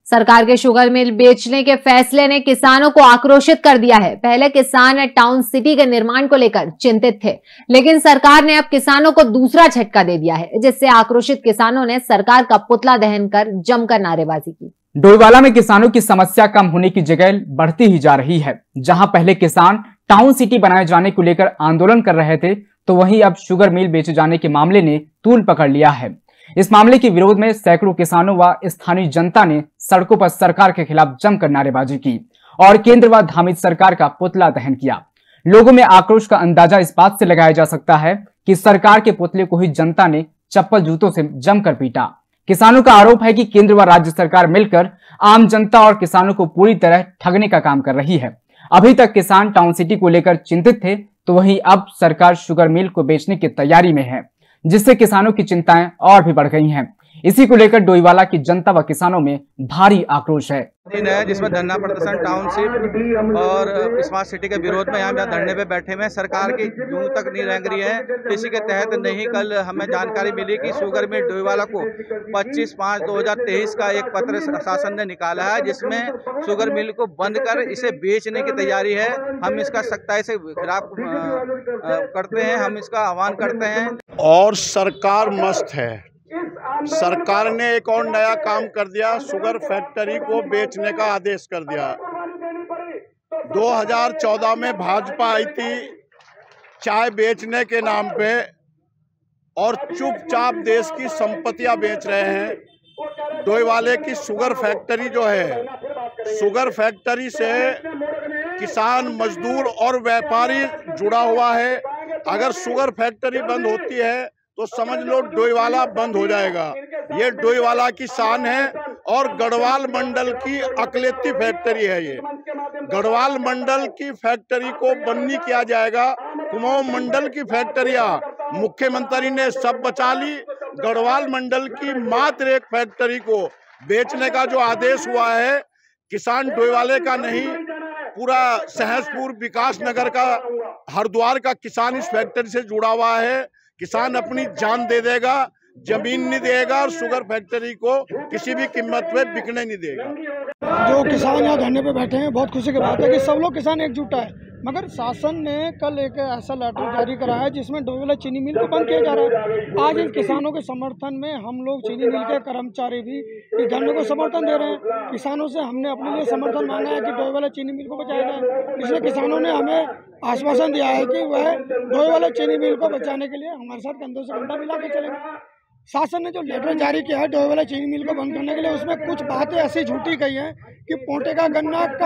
सरकार के sugar mill बेचने के फैसले ने किसानों को आक्रोशित कर दिया है। पहले किसान टाउन सिटी के निर्माण को लेकर चिंतित थे, लेकिन सरकार ने अब किसानों को दूसरा झटका दे दिया है, जिससे आक्रोशित किसानों ने सरकार का पुतला दहन कर जमकर नारेबाजी की। डोईवाला में किसानों की समस्या कम होने की जगह बढ़ती ही जा रही है। जहां पहले किसान टाउन सिटी बनाए जाने को लेकर आंदोलन कर रहे थे, तो वहीं अब शुगर मिल बेचे जाने के मामले ने तूल पकड़ लिया है। इस मामले के विरोध में सैकड़ों किसानों व स्थानीय जनता ने सड़कों पर सरकार के खिलाफ जमकर नारेबाजी की और केंद्र व धामित सरकार का पुतला दहन किया। लोगों में आक्रोश का अंदाजा इस बात से लगाया जा सकता है कि सरकार के पुतले को ही जनता ने चप्पल जूतों से जमकर पीटा। किसानों का आरोप है कि केंद्र व राज्य सरकार मिलकर आम जनता और किसानों को पूरी तरह ठगने का काम कर रही है। अभी तक किसान टाउन सिटी को लेकर चिंतित थे, तो वहीं अब सरकार शुगर मिल को बेचने की तैयारी में है, जिससे किसानों की चिंताएं और भी बढ़ गई हैं। इसी को लेकर डोईवाला की जनता व किसानों में भारी आक्रोश है। दिन है जिसमें धरना प्रदर्शन टाउनशिप और स्मार्ट सिटी के विरोध में यहाँ धरने पे बैठे हुए हैं। सरकार की जूं तक नहीं रेंग रही है। इसी के तहत नहीं कल हमें जानकारी मिली कि शुगर मिल डोईवाला को 25/5/2023 का एक पत्र शासन ने निकाला है, जिसमें शुगर मिल को बंद कर इसे बेचने की तैयारी है। हम इसका सख्ताई से खिलाफ करते हैं, हम इसका आह्वान करते हैं। और सरकार मस्त है। सरकार ने एक और नया काम कर दिया, शुगर फैक्ट्री को बेचने का आदेश कर दिया। 2014 में भाजपा आई थी चाय बेचने के नाम पे और चुपचाप देश की संपत्तियां बेच रहे हैं। डोईवाले की शुगर फैक्ट्री जो है, शुगर फैक्ट्री से किसान, मजदूर और व्यापारी जुड़ा हुआ है। अगर शुगर फैक्ट्री बंद होती है तो समझ लो डोईवाला बंद हो जाएगा। ये डोईवाला की शान है और गढ़वाल मंडल की अकलेती फैक्ट्री है। ये गढ़वाल मंडल की फैक्ट्री को बंद नहीं किया जाएगा। कुमाऊं मंडल की फैक्ट्रियां मुख्यमंत्री ने सब बचा ली। गढ़वाल मंडल की मात्र एक फैक्ट्री को बेचने का जो आदेश हुआ है, किसान डोईवाले का नहीं, पूरा सहसपुर, विकास नगर का, हरिद्वार का किसान इस फैक्ट्री से जुड़ा हुआ है। किसान अपनी जान दे देगा, जमीन नहीं देगा और शुगर फैक्ट्री को किसी भी कीमत पे बिकने नहीं देगा। जो किसान यहाँ धरने पे बैठे हैं, बहुत खुशी की बात है कि सब लोग किसान एकजुट है। मगर शासन ने कल एक ऐसा लेटर जारी करा है जिसमें डोईवाला चीनी मिल को बंद किया जा रहा है। आज इन किसानों के समर्थन में हम लोग चीनी मिल के कर्मचारी भी इस धरने को समर्थन दे रहे हैं। किसानों से हमने अपने लिए समर्थन मांगा है कि डोईवाला चीनी मिल को बचाया जाए। इसलिए किसानों ने हमें आश्वासन दिया है कि वह डोईवाला चीनी मिल को बचाने के लिए हमारे साथ कंधों से कंधा मिला के चलेंगे। शासन ने जो लेटर जारी किया है डोईवाला चीनी मिल को बंद करने के लिए, उसमें कुछ बातें ऐसी झूठी कही हैं कि पोंटे के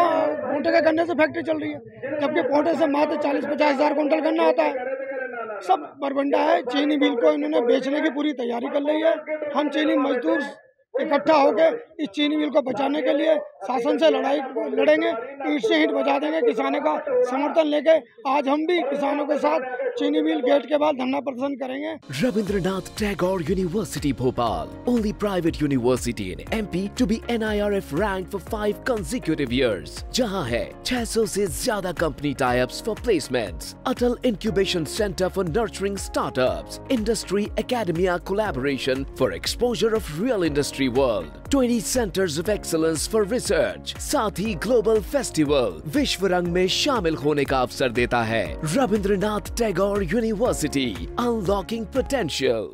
गन्ने से फैक्ट्री चल रही है, जबकि पोंटे से मात्र 40-50 हज़ार कुंटल गन्ना आता है। सब बरबंडा है। चीनी मिल को इन्होंने बेचने की पूरी तैयारी कर ली है। हम चीनी मजदूर इकट्ठा होकर इस चीनी मिल को बचाने के लिए शासन से लड़ाई लड़ेंगे, ईंट से ईंट बचा देंगे। किसानों का समर्थन लेके आज हम भी किसानों के साथ चीनी मिल गेट के बाद धरना प्रदर्शन करेंगे। Rabindranath Tagore University Bhopal, only private university in MP to be NIRF ranked for 5 consecutive years, जहां है 600 से ज्यादा company tie-ups for placements, Atal incubation centre for nurturing startups, industry academia collaboration for exposure of real industry world, 20 centres of excellence for research, साथ ही global festival विश्व रंग में शामिल होने का अवसर देता है। Rabindranath Tagore university, unlocking potential.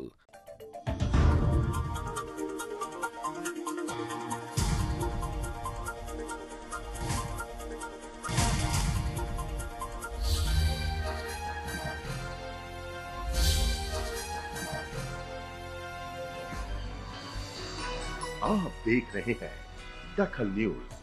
आप देख रहे हैं दखल न्यूज।